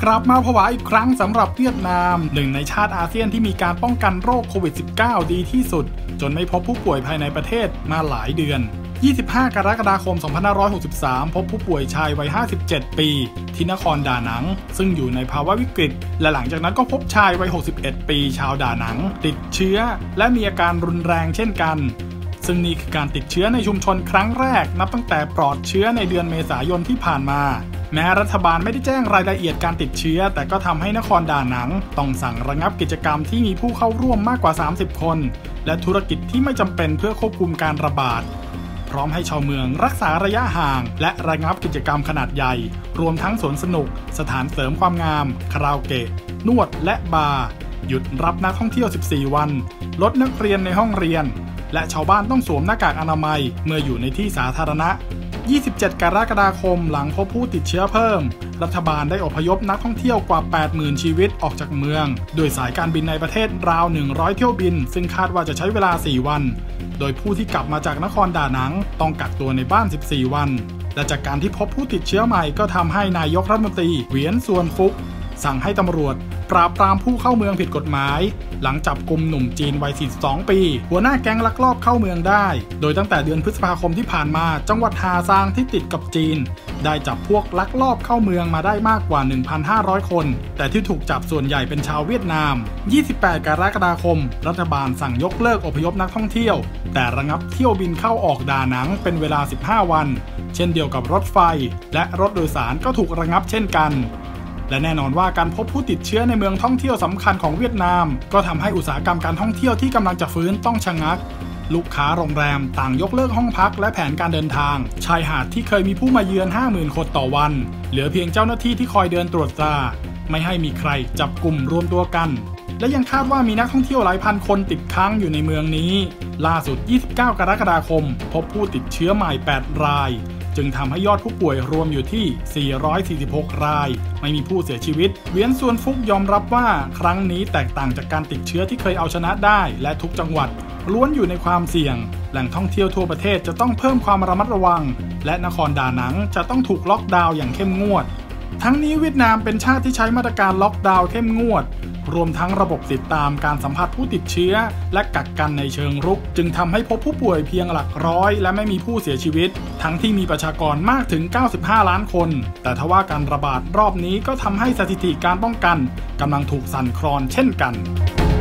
กลับมาผวาอีกครั้งสำหรับเวียดนามหนึ่งในชาติอาเซียนที่มีการป้องกันโรคโควิด -19 ดีที่สุดจนไม่พบผู้ป่วยภายในประเทศมาหลายเดือน25 กรกฎาคม 2563 พบผู้ป่วยชายวัย 57 ปีที่นครดานังซึ่งอยู่ในภาวะวิกฤตและหลังจากนั้นก็พบชายวัย 61 ปีชาวดานังติดเชื้อและมีอาการรุนแรงเช่นกันซึ่งนี่คือการติดเชื้อในชุมชนครั้งแรกนับตั้งแต่ปลอดเชื้อในเดือนเมษายนที่ผ่านมาแม้รัฐบาลไม่ได้แจ้งรายละเอียดการติดเชื้อแต่ก็ทำให้นครดานังต้องสั่งระงับกิจกรรมที่มีผู้เข้าร่วมมากกว่า 30 คนและธุรกิจที่ไม่จำเป็นเพื่อควบคุมการระบาดพร้อมให้ชาวเมืองรักษาระยะห่างและระงับกิจกรรมขนาดใหญ่รวมทั้งสวนสนุกสถานเสริมความงามคาราโอเกะนวดและบาร์หยุดรับนักท่องเที่ยว 14 วันลดนักเรียนในห้องเรียนและชาวบ้านต้องสวมหน้ากากอนามัยเมื่ออยู่ในที่สาธารณะ27 กรกฎาคมหลังพบผู้ติดเชื้อเพิ่มรัฐบาลได้อพยพนักท่องเที่ยวกว่า 80,000 ชีวิตออกจากเมืองโดยสายการบินในประเทศราว100 เที่ยวบินซึ่งคาดว่าจะใช้เวลา 4 วันโดยผู้ที่กลับมาจากนครดานังต้องกักตัวในบ้าน 14 วันและจากการที่พบผู้ติดเชื้อใหม่ก็ทำให้นายกรัฐมนตรีเหวียนซวนฟุกสั่งให้ตำรวจปราบปรามผู้เข้าเมืองผิดกฎหมายหลังจับกุมหนุ่มจีนวัย 42 ปีหัวหน้าแก๊งลักลอบเข้าเมืองได้โดยตั้งแต่เดือนพฤษภาคมที่ผ่านมาจังหวัดฮาซางที่ติดกับจีนได้จับพวกลักลอบเข้าเมืองมาได้มากกว่า 1,500 คนแต่ที่ถูกจับส่วนใหญ่เป็นชาวเวียดนาม28 กรกฎาคมรัฐบาลสั่งยกเลิกอพยพนักท่องเที่ยวแต่ระงับเที่ยวบินเข้าออกดานังเป็นเวลา 15 วันเช่นเดียวกับรถไฟและรถโดยสารก็ถูกระงับเช่นกันและแน่นอนว่าการพบผู้ติดเชื้อในเมืองท่องเที่ยวสำคัญของเวียดนามก็ทำให้อุตสาหกรรมการท่องเที่ยวที่กำลังจะฟื้นต้องชะงักลูกค้าโรงแรมต่างยกเลิกห้องพักและแผนการเดินทางชายหาดที่เคยมีผู้มาเยือน 50,000 คนต่อวันเหลือเพียงเจ้าหน้าที่ที่คอยเดินตรวจตราไม่ให้มีใครจับกลุ่มรวมตัวกันและยังคาดว่ามีนักท่องเที่ยวหลายพันคนติดค้างอยู่ในเมืองนี้ล่าสุด29 กรกฎาคมพบผู้ติดเชื้อใหม่ 8 รายจึงทำให้ยอดผู้ป่วยรวมอยู่ที่ 446 รายไม่มีผู้เสียชีวิตเวียนซวนฟุกยอมรับว่าครั้งนี้แตกต่างจากการติดเชื้อที่เคยเอาชนะได้และทุกจังหวัดล้วนอยู่ในความเสี่ยงแหล่งท่องเที่ยวทั่วประเทศจะต้องเพิ่มความระมัดระวังและนครดานังจะต้องถูกล็อกดาวน์อย่างเข้มงวดทั้งนี้เวียดนามเป็นชาติที่ใช้มาตรการล็อกดาวน์เข้มงวดรวมทั้งระบบติดตามการสัมผัสผู้ติดเชื้อและกักกันในเชิงรุกจึงทำให้พบผู้ป่วยเพียงหลักร้อยและไม่มีผู้เสียชีวิตทั้งที่มีประชากรมากถึง 95 ล้านคนแต่ทว่าการระบาดรอบนี้ก็ทำให้สถิติการป้องกันกำลังถูกสั่นคลอนเช่นกัน